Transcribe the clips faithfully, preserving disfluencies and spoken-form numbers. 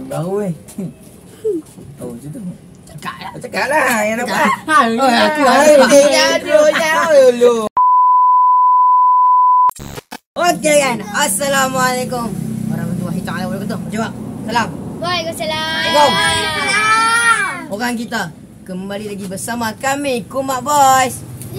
Tahu weh. Oh, macam tu. Cakap lah. Cakap lah yang dapat. Oh, aku Hai, dia aduh, jauh dulu. Okey kan. Assalamualaikum warahmatullahi taala wabarakatuh. Jawab. Salam. Waalaikumsalam. Waalaikumsalam. Orang kita kembali lagi bersama kami Kumak Boys.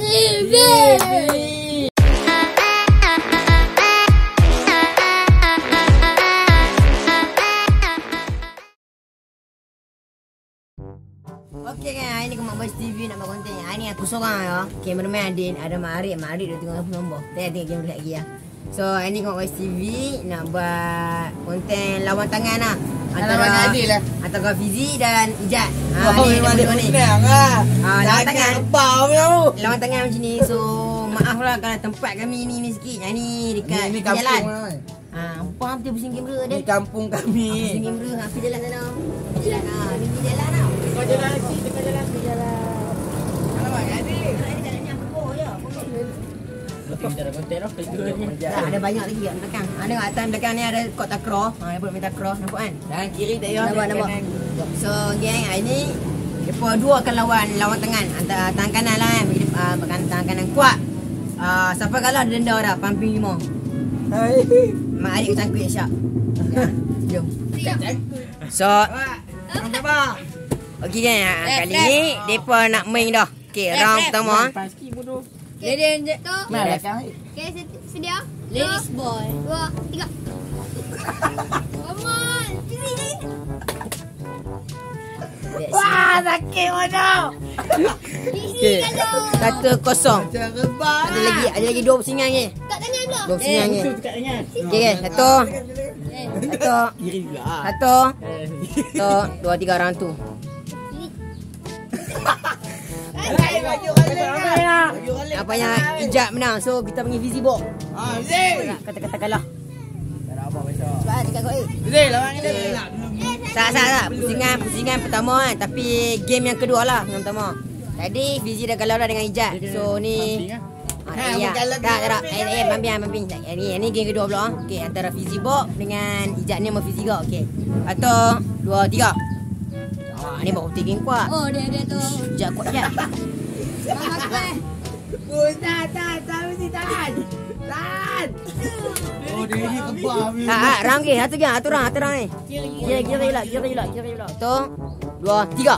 Okey kan, hari ni Kumak Boys T V nak buat konten. Hari ni aku seorang ya. Kameraman Adin, ada Mak Arif. Mak Arif dia tengok apa nombor. Saya tengok game lagi ya. So, hari ni Kumak Boys T V nak buat konten lawan tangan lah. Antara Adil lah. Antara Fizi dan Ijat. Ha, Oh, ni memang dia dia ni. menang lah. Ha, lawan tangan. Bau tau. Lawan tangan macam ni. So, maaf lah kalau tempat kami ni ni sikit. Yang ni dekat Ni jalan. kampung lah. Ha, apa dia pusing kamera dia? Ni kampung kami. Pusing kamera. Ha, pergi jalan sana. Pergi jalan. Ha, ni pergi jalan tau. Dekat jalan lagi, dekat jalan. Pergi jalan. Alamak, Adil. Ni jalannya berboh je. Lepas cara konten lah. Dah, ada banyak lagi kat belakang. Ada kat atas belakang ni ada kot takraw. Ha, dia buat minta cross. Nampak kan? Dan kiri tak payah. Nampak, nampak. So, geng, hari ni mereka dua akan lawan lawan tangan. Antara tangan kanan lah kan. Bagi dia, uh, tangan kanan kuat. Uh, siapa kalah ada denda dah. Pumping lima. Hai. Mak adik aku cangkut Syak. Ya, jom. So, Orang berapa? okey kan. Kali ni depa nak main dah. Okey, round pertama. Paski bodoh. Jadi tu. Mana kau? Okey, sedia. Ladies boy. Dua, tiga. Come on. Sini. Wah, sakit bodoh. Okey. Satu kosong. Macam rebah. Ada lagi, ada lagi dua pusingan ni. Kat tangan tu. Dua pusingan ni. Dekat dengan. Okey kan. Satu. Satu. Kiri pula. Satu. Satu. Dua, tiga round tu. Hai, baju kalian. Baju kalian. Apa yang Ijat menang. So, kita panggil Fizi Bok. Ah, Zee. Kata-kata kalah. Tak ada apa besok. Sebab dekat kau eh. Zee, lawan kita nak. Tak, tak, tak. Pusingan, pusingan pertama kan. Tapi game yang kedua lah. Yang pertama. Tadi Fizi dah kalah dah dengan Ijat. So ni. Ha, Ha, ya. bukan Tak, tak, tak. Eh, eh, mamping, mamping. Ni, ni game kedua pula. Okey, antara Fizi Bok dengan Ijat ni sama Fizi Gok. Okey. Satu, dua, tiga. Ah, ni baru tiga game kuat. Oh, dia dia tu. Ijat kuat Ijat. Mak aku eh. Oh, tak, tak, tak mesti tahan. Tahan. Oh, dia ni kebab. Ha, ha, round ke? Satu ke? Satu round, satu round ni. Kira, kira pula, kira pula, kira pula. Satu, dua, tiga.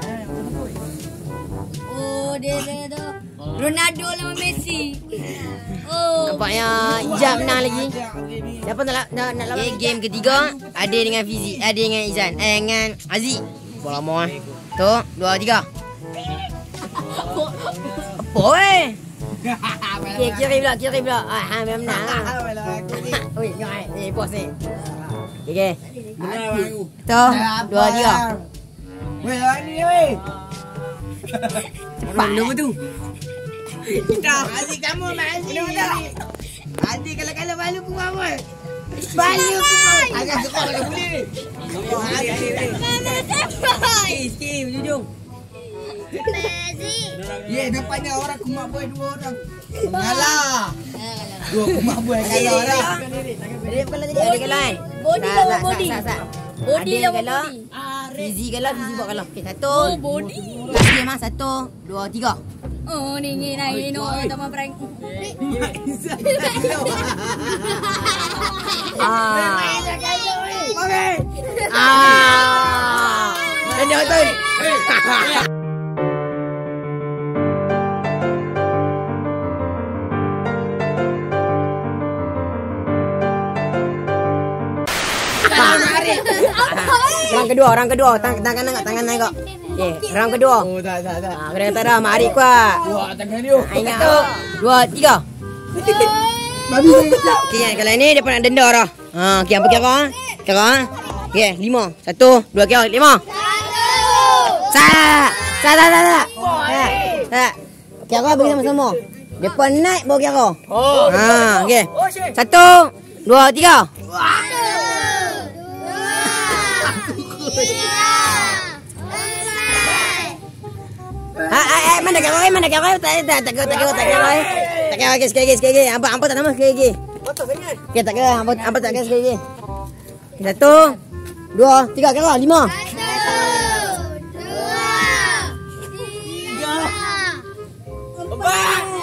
Oh, dia dia tu. Ronaldo lawan Messi. Oh. Nampaknya Ijat menang lagi. Siapa nak nak nak lawan? Okay, game ketiga ada dengan Fizi, ada dengan Izan, eh dengan Aziz. Bola lama eh. Tu, dua, tiga. Apa eh? Okey, kira pula, kira pula. Ah, ha, memang menang lah. Oi, jangan. Eh, bos ni. Okey. Tu, dua, tiga. Weh, lawan ni weh. Cepat nombor tu. Kita adik kamu mak adik. Adik kalau-kalau balu ku apa? Balu ku. Agak sekolah kalau boleh. Mana sampai? Sikit, berjujung. Messi. Ye, nampaknya orang Kumak Boy dua orang. Ngalah. Dua Kumak Boy kalah dah. Ada kalau tadi ada kalah kan? Body Tak, lawan tak, body. tak, tak, tak. Body Ada lawan kalah. body. Fizi kalah, Fizi buat kalah. Okey, satu. Oh, body. Last game ah. Satu, dua, tiga. Oh, ni ni naik no teman prank. Ah. Okey. Ah. Dan dia betul. Round kedua, round kedua. Tangan tangan naik, tangan naik kok. Okey, round kedua. Oh, tak, tak, tak. Ah, kena kata dah, Mak Arif kuat. Wah, tangan dia. Ah, ingat tu. Dua, tiga. Babi sekejap. Okey, kan, kalau ni dia pun nak denda dah. Ha, okey, apa kira? Kira. Okey, lima. Satu, dua, kira. Lima. Salah. Salah, salah, salah. Salah. Salah. Kira bagi sama-sama. Dia pun naik baru kira. Oh. Ha, okey. Satu, dua, tiga. Ha, ha, mana kira? Mana kira? Tak, tak, tak kira, tak kira, tak kira. Tak kira lagi, sekali lagi, sekali lagi. Hampa, hampa tak nama sekali lagi. Okey, tak kira, hampa, hampa tak kira sekali lagi. Satu, dua, tiga, kira lima. Satu, dua, tiga, empat,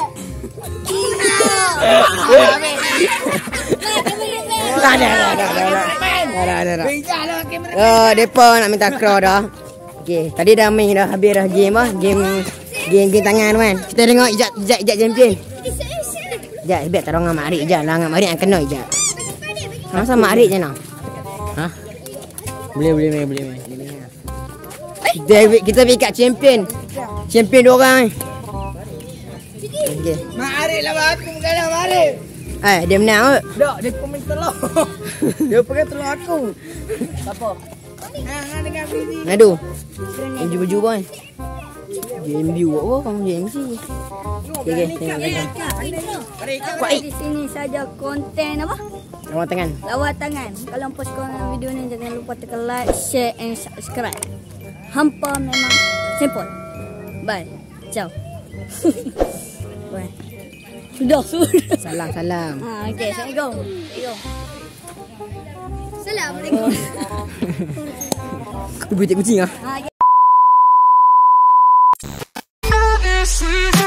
Dah, dah, dah, dah, dah, dah. Dah, dah, dah, dah. Bincang lah kamera. Oh, depa nak minta crow dah. Okey, tadi dah main dah, habis dah game ah. Game game game tangan kan. Kita tengok Ijat Ijat Ijat champion. Ijat sebab tak orang Mak Arik Ijat lah, Mak Arik yang kena Ijat. Masa Mak Arik je nak. Ha? Boleh boleh main boleh main. David kita pergi kat champion. Champion dua orang ni. Okey. Mak Arik lah aku bukan lah Mak Arik. Eh, dia menang ke? Tak, dia komen telur. Dia pakai telur aku. Siapa? Ha, ha dengan Fizi. Ngadu. Game baju boy. Game view apa kamu game si. Okey, okey. Tengok. Sampai di sini saja konten apa? Lawan tangan. Lawat tangan. Kalau post korang video ni jangan lupa tekan like, share and subscribe. Hampa memang simple. Bye. Ciao. Bye. Sudah, sudah. Salam, salam. Ha, okey, Assalamualaikum. Assalamualaikum. Kau buat kucing ah. Ha, okay.